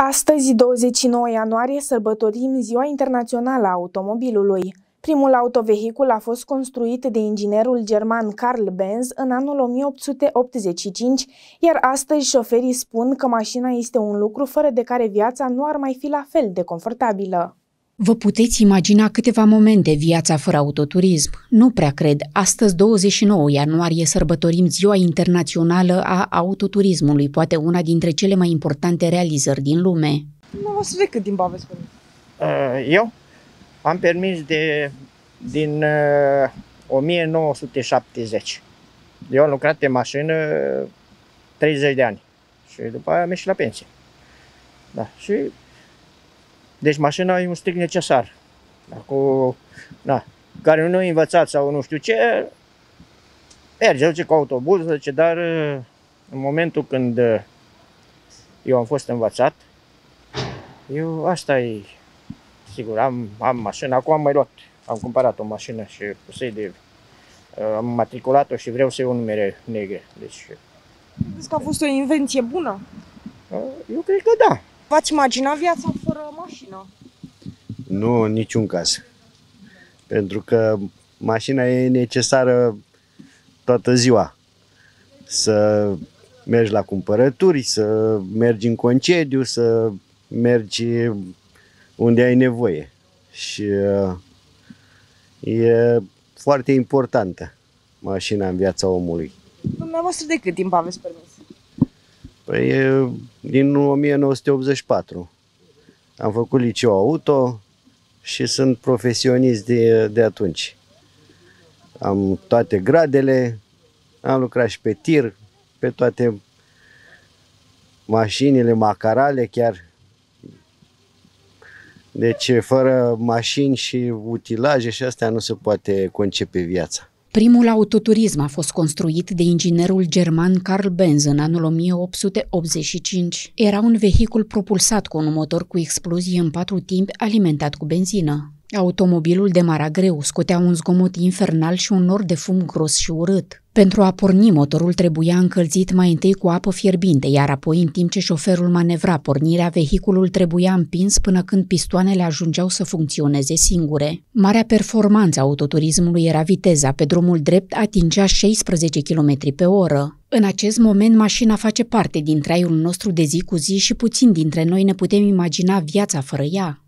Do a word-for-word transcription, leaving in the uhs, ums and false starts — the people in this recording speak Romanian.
Astăzi, douăzeci și nouă ianuarie, sărbătorim Ziua Internațională a Automobilului. Primul autovehicul a fost construit de inginerul german Carl Benz în anul o mie opt sute optzeci și cinci, iar astăzi șoferii spun că mașina este un lucru fără de care viața nu ar mai fi la fel de confortabilă. Vă puteți imagina câteva momente viața fără autoturism? Nu prea cred. Astăzi, douăzeci și nouă ianuarie, sărbătorim Ziua Internațională a Autoturismului, poate una dintre cele mai importante realizări din lume. Dumneavoastră de cât timp aveți permis? Eu am permis de, din uh, o mie nouă sute șaptezeci. Eu am lucrat pe mașină treizeci de ani și după aia am ieșit la pensie. Da, și deci mașina e un strict necesar. Cu, na, care nu e învățat sau nu știu ce, merge, duce cu autobuz, zice, dar în momentul când eu am fost învățat, eu asta e, sigur, am, am mașină, acum am mai luat, am cumpărat o mașină și de, am matriculat-o și vreau să iau numere negre. Deci, credeți că a fost o invenție bună? Eu cred că da. V-ați imagina viața fără mașină? Nu, în niciun caz. Pentru că mașina e necesară toată ziua. Să mergi la cumpărături, să mergi în concediu, să mergi unde ai nevoie. Și e foarte importantă mașina în viața omului. Dumneavoastră de cât timp aveți permis? Păi, din o mie nouă sute optzeci și patru. Am făcut liceu auto și sunt profesionist de, de atunci. Am toate gradele, am lucrat și pe tir, pe toate mașinile, macarale chiar. Deci, fără mașini și utilaje și astea nu se poate concepe viața. Primul autoturism a fost construit de inginerul german Carl Benz în anul o mie opt sute optzeci și cinci. Era un vehicul propulsat cu un motor cu explozie în patru timpi alimentat cu benzină. Automobilul demara greu, scotea un zgomot infernal și un nor de fum gros și urât. Pentru a porni, motorul trebuia încălzit mai întâi cu apă fierbinte, iar apoi, în timp ce șoferul manevra pornirea, vehiculul trebuia împins până când pistoanele ajungeau să funcționeze singure. Marea performanță a autoturismului era viteza. Pe drumul drept atingea șaisprezece kilometri pe oră. În acest moment, mașina face parte din traiul nostru de zi cu zi și puțin dintre noi ne putem imagina viața fără ea.